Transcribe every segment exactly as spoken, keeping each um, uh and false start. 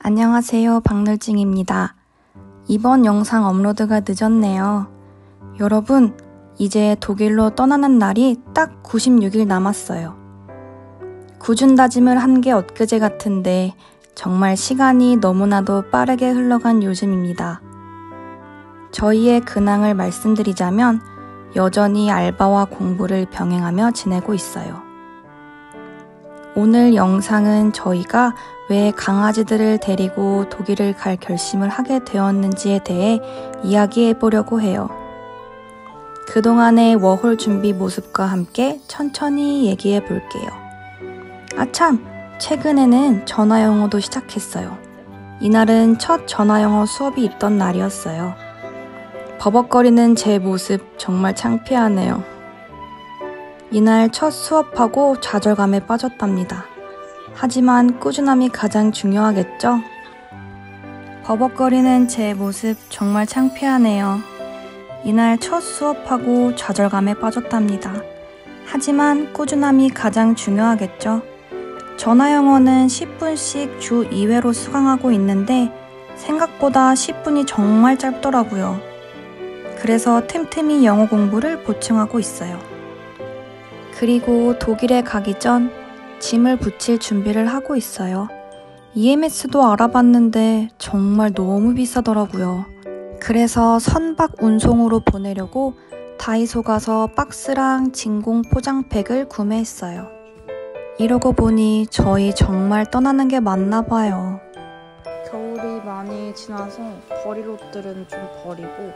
안녕하세요, 박늘징입니다. 이번 영상 업로드가 늦었네요. 여러분, 이제 독일로 떠나는 날이 딱 구십육 일 남았어요. 굳은 다짐을 한 게 엊그제 같은데 정말 시간이 너무나도 빠르게 흘러간 요즘입니다. 저희의 근황을 말씀드리자면 여전히 알바와 공부를 병행하며 지내고 있어요. 오늘 영상은 저희가 왜 강아지들을 데리고 독일을 갈 결심을 하게 되었는지에 대해 이야기해 보려고 해요. 그동안의 워홀 준비 모습과 함께 천천히 얘기해 볼게요. 아참! 최근에는 전화영어도 시작했어요. 이날은 첫 전화영어 수업이 있던 날이었어요. 버벅거리는 제 모습 정말 창피하네요. 이날 첫 수업하고 좌절감에 빠졌답니다. 하지만 꾸준함이 가장 중요하겠죠? 버벅거리는 제 모습 정말 창피하네요. 이날 첫 수업하고 좌절감에 빠졌답니다. 하지만 꾸준함이 가장 중요하겠죠? 전화영어는 십 분씩 주 이 회로 수강하고 있는데 생각보다 십 분이 정말 짧더라고요. 그래서 틈틈이 영어 공부를 보충하고 있어요. 그리고 독일에 가기 전 짐을 붙일 준비를 하고 있어요. 이엠에스도 알아봤는데 정말 너무 비싸더라고요. 그래서 선박 운송으로 보내려고 다이소 가서 박스랑 진공 포장팩을 구매했어요. 이러고 보니 저희 정말 떠나는 게 맞나 봐요. 겨울이 많이 지나서 버릴 옷들은 좀 버리고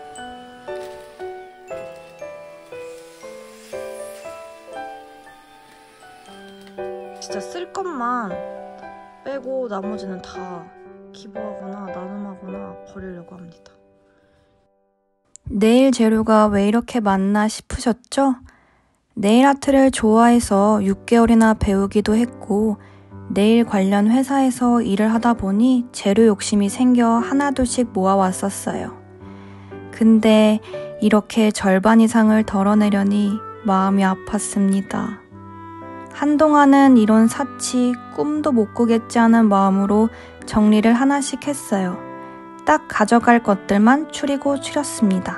진짜 쓸 것만 빼고 나머지는 다 기부하거나 나눔하거나 버리려고 합니다. 네일 재료가 왜 이렇게 많나 싶으셨죠? 네일 아트를 좋아해서 육 개월이나 배우기도 했고 네일 관련 회사에서 일을 하다 보니 재료 욕심이 생겨 하나둘씩 모아왔었어요. 근데 이렇게 절반 이상을 덜어내려니 마음이 아팠습니다. 한동안은 이런 사치, 꿈도 못 꾸겠지 하는 마음으로 정리를 하나씩 했어요. 딱 가져갈 것들만 추리고 추렸습니다.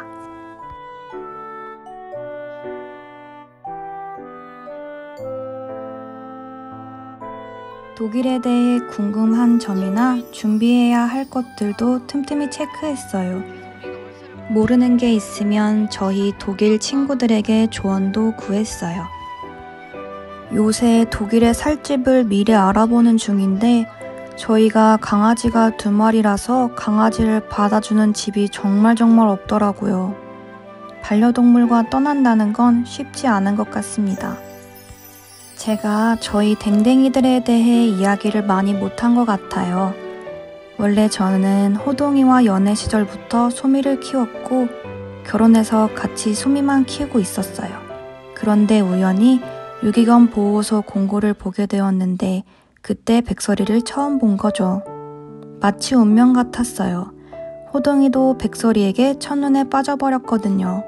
독일에 대해 궁금한 점이나 준비해야 할 것들도 틈틈이 체크했어요. 모르는 게 있으면 저희 독일 친구들에게 조언도 구했어요. 요새 독일에 살 집을 미리 알아보는 중인데 저희가 강아지가 두 마리라서 강아지를 받아주는 집이 정말 정말 없더라고요. 반려동물과 떠난다는 건 쉽지 않은 것 같습니다. 제가 저희 댕댕이들에 대해 이야기를 많이 못한 것 같아요. 원래 저는 호동이와 연애 시절부터 소미를 키웠고 결혼해서 같이 소미만 키우고 있었어요. 그런데 우연히 유기견 보호소 공고를 보게 되었는데 그때 백설이를 처음 본 거죠. 마치 운명 같았어요. 호동이도 백설이에게 첫눈에 빠져버렸거든요.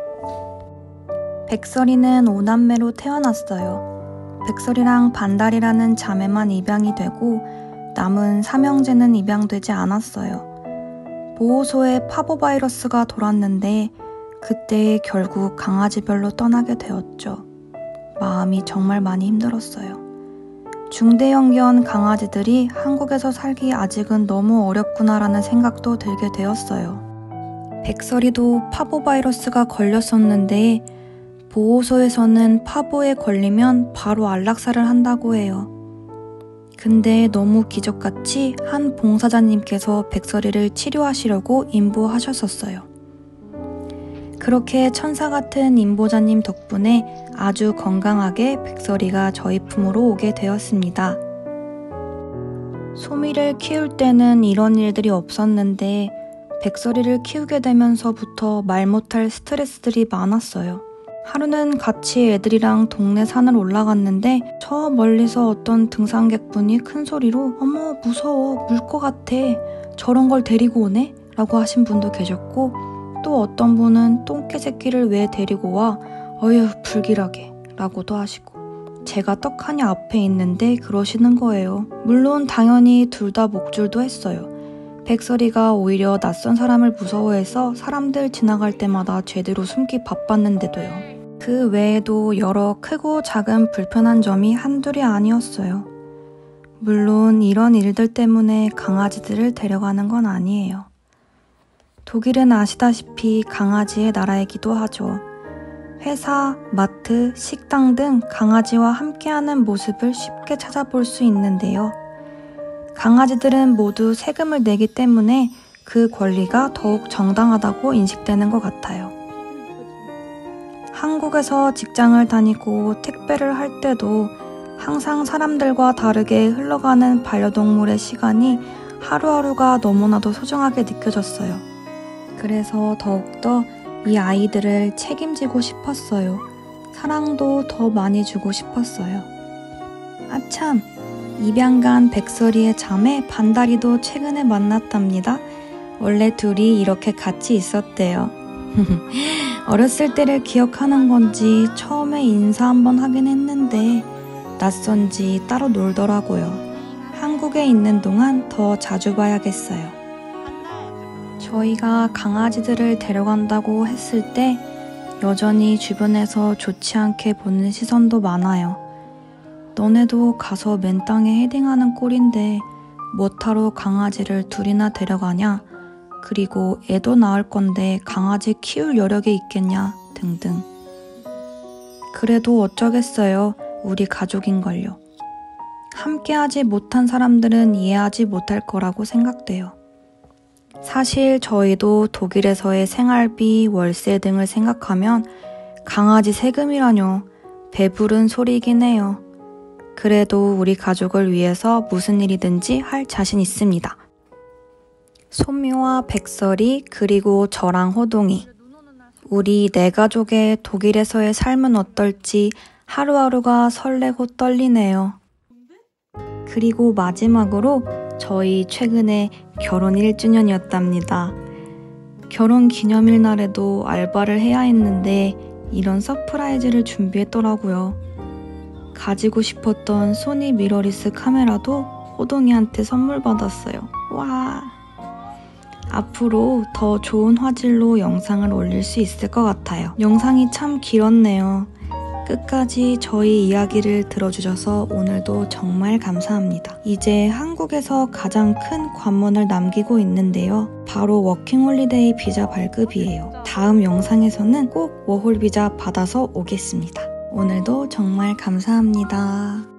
백설이는 오남매로 태어났어요. 백설이랑 반달이라는 자매만 입양이 되고 남은 삼형제는 입양되지 않았어요. 보호소에 파보바이러스가 돌았는데 그때 결국 강아지별로 떠나게 되었죠. 마음이 정말 많이 힘들었어요. 중대형견 강아지들이 한국에서 살기 아직은 너무 어렵구나라는 생각도 들게 되었어요. 백설이도 파보바이러스가 걸렸었는데 보호소에서는 파보에 걸리면 바로 안락사를 한다고 해요. 근데 너무 기적같이 한 봉사자님께서 백설이를 치료하시려고 인보하셨었어요. 그렇게 천사 같은 인보자님 덕분에 아주 건강하게 백설이가 저희 품으로 오게 되었습니다. 소미를 키울 때는 이런 일들이 없었는데 백설이를 키우게 되면서부터 말 못할 스트레스들이 많았어요. 하루는 같이 애들이랑 동네 산을 올라갔는데 저 멀리서 어떤 등산객분이 큰 소리로 어머 무서워 물 것 같아 저런 걸 데리고 오네? 라고 하신 분도 계셨고 또 어떤 분은 똥개 새끼를 왜 데리고 와? 어휴 불길하게 라고도 하시고 제가 떡하니 앞에 있는데 그러시는 거예요. 물론 당연히 둘 다 목줄도 했어요. 백설이가 오히려 낯선 사람을 무서워해서 사람들 지나갈 때마다 제대로 숨기 바빴는데도요. 그 외에도 여러 크고 작은 불편한 점이 한둘이 아니었어요. 물론 이런 일들 때문에 강아지들을 데려가는 건 아니에요. 독일은 아시다시피 강아지의 나라이기도 하죠. 회사, 마트, 식당 등 강아지와 함께하는 모습을 쉽게 찾아볼 수 있는데요. 강아지들은 모두 세금을 내기 때문에 그 권리가 더욱 정당하다고 인식되는 것 같아요. 한국에서 직장을 다니고 택배를 할 때도 항상 사람들과 다르게 흘러가는 반려동물의 시간이 하루하루가 너무나도 소중하게 느껴졌어요. 그래서 더욱더 이 아이들을 책임지고 싶었어요. 사랑도 더 많이 주고 싶었어요. 아참! 입양간 백설이의 자매 반다리도 최근에 만났답니다. 원래 둘이 이렇게 같이 있었대요. 어렸을 때를 기억하는 건지 처음에 인사 한번 하긴 했는데 낯선지 따로 놀더라고요. 한국에 있는 동안 더 자주 봐야겠어요. 저희가 강아지들을 데려간다고 했을 때 여전히 주변에서 좋지 않게 보는 시선도 많아요. 너네도 가서 맨 땅에 헤딩하는 꼴인데 뭐하러 강아지를 둘이나 데려가냐? 그리고 애도 낳을 건데 강아지 키울 여력이 있겠냐? 등등. 그래도 어쩌겠어요. 우리 가족인걸요. 함께하지 못한 사람들은 이해하지 못할 거라고 생각돼요. 사실 저희도 독일에서의 생활비, 월세 등을 생각하면 강아지 세금이라뇨. 배부른 소리이긴 해요. 그래도 우리 가족을 위해서 무슨 일이든지 할 자신 있습니다. 소미와 백설이 그리고 저랑 호동이. 우리 네 가족의 독일에서의 삶은 어떨지 하루하루가 설레고 떨리네요. 그리고 마지막으로 저희 최근에 결혼 일 주년이었답니다. 결혼 기념일 날에도 알바를 해야 했는데 이런 서프라이즈를 준비했더라고요. 가지고 싶었던 소니 미러리스 카메라도 호동이한테 선물 받았어요. 와! 앞으로 더 좋은 화질로 영상을 올릴 수 있을 것 같아요. 영상이 참 길었네요. 끝까지 저희 이야기를 들어주셔서 오늘도 정말 감사합니다. 이제 한국에서 가장 큰 관문을 남기고 있는데요. 바로 워킹홀리데이 비자 발급이에요. 다음 영상에서는 꼭 워홀 비자 받아서 오겠습니다. 오늘도 정말 감사합니다.